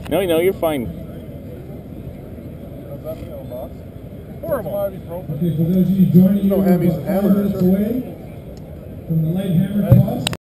No, you're fine. Horrible. Okay, for those of you joining, No you, hammies we're and about 5 hamburgers, minutes sir. away from the light hammer toss.